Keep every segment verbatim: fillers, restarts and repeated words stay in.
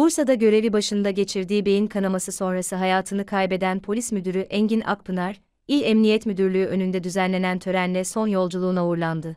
Bursa'da görevi başında geçirdiği beyin kanaması sonrası hayatını kaybeden polis müdürü Engin Akpınar, İl Emniyet Müdürlüğü önünde düzenlenen törenle son yolculuğuna uğurlandı.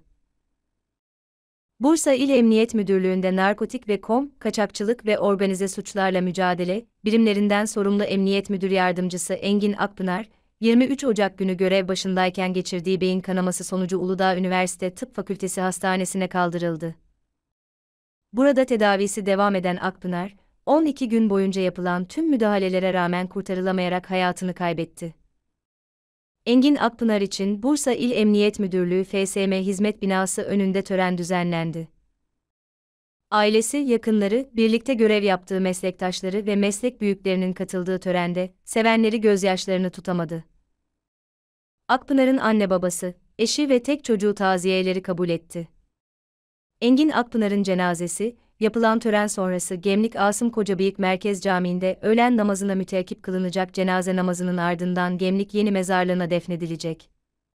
Bursa İl Emniyet Müdürlüğü'nde narkotik ve kom, kaçakçılık ve organize suçlarla mücadele birimlerinden sorumlu Emniyet Müdür Yardımcısı Engin Akpınar, yirmi üç Ocak günü görev başındayken geçirdiği beyin kanaması sonucu Uludağ Üniversite Tıp Fakültesi Hastanesi'ne kaldırıldı. Burada tedavisi devam eden Akpınar, on iki gün boyunca yapılan tüm müdahalelere rağmen kurtarılamayarak hayatını kaybetti. Engin Akpınar için Bursa İl Emniyet Müdürlüğü F S M Hizmet Binası önünde tören düzenlendi. Ailesi, yakınları, birlikte görev yaptığı meslektaşları ve meslek büyüklerinin katıldığı törende, sevenleri gözyaşlarını tutamadı. Akpınar'ın anne babası, eşi ve tek çocuğu taziyeleri kabul etti. Engin Akpınar'ın cenazesi, yapılan tören sonrası Gemlik Asım Kocabıyık Merkez Camii'nde öğlen namazına müteakip kılınacak cenaze namazının ardından Gemlik Yeni Mezarlığı'na defnedilecek.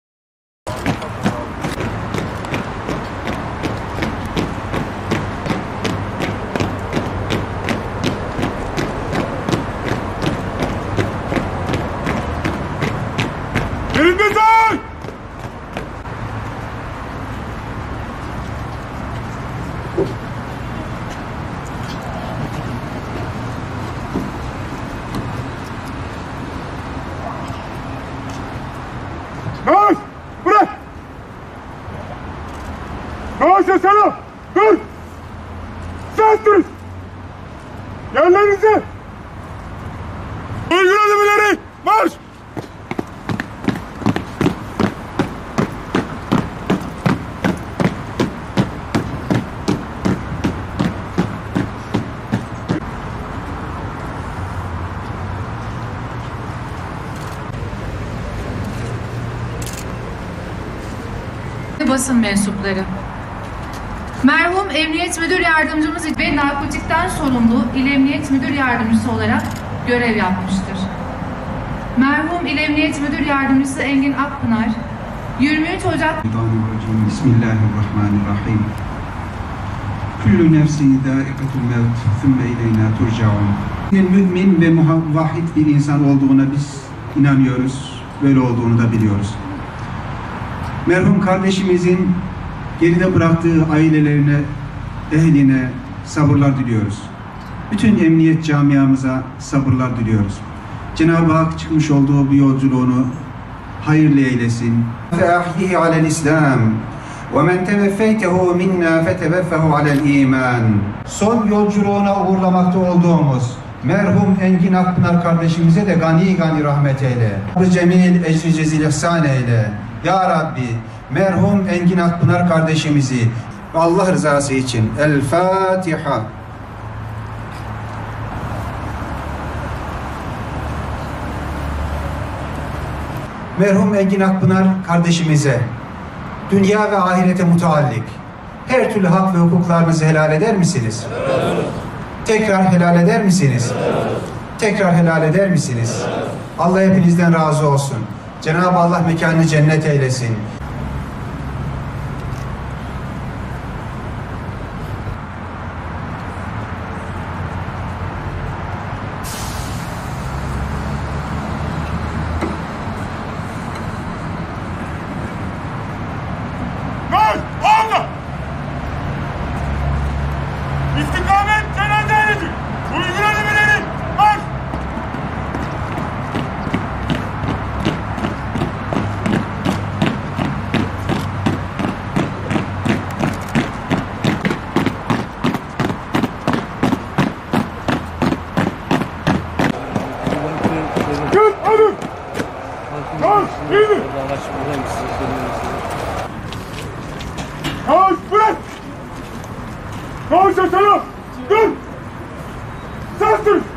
Yavaş! Bırak! Yavaş yasana! Dur! Ses dur! Yerlerinize! Uygun adımları! Marş! Basın mensupları. Merhum Emniyet Müdür Yardımcımız ve narkotikten sorumlu İl Emniyet Müdür Yardımcısı olarak görev yapmıştır. Merhum İl Emniyet Müdür Yardımcısı Engin Akpınar, yirmi üç Ocak Bismillahirrahmanirrahim. Kullu nefsin zâikatul mevt, thumme ileyna turcaun. Mümin ve muvahhid bir insan olduğuna biz inanıyoruz, böyle olduğunu da biliyoruz. Merhum kardeşimizin geride bıraktığı ailelerine, ehline sabırlar diliyoruz. Bütün emniyet camiamıza sabırlar diliyoruz. Cenab-ı Hak çıkmış olduğu bu yolculuğunu hayırlı eylesin. فَاَحْيِهِ عَلَى الْاِسْلَامِ وَمَنْ تَوَفَّيْتَهُ مِنَّا فَتَوَفَّهُ عَلَى الْا۪يمَانِ. Son yolculuğuna uğurlamakta olduğumuz merhum Engin Akpınar kardeşimize de gani gani rahmet eyle. Cemil ecri cezil ihsan eyle. Ya Rabbi, merhum Engin Akpınar kardeşimizi Allah rızası için El Fatiha. Merhum Engin Akpınar kardeşimize dünya ve ahirete mutallik her türlü hak ve hukuklarınızı helal eder misiniz? Evet. Tekrar helal eder misiniz? Evet. Tekrar helal eder misiniz? Evet. Allah hepinizden razı olsun. Cenab-ı Allah mekanını cennet eylesin. Dur! Olma! İstikamet cenaze ailesi! Uygun adımları! Marş! Gel adım! Marş! İyi! Yavaş bırak! Yavaş yasana! Dur! Ses dur!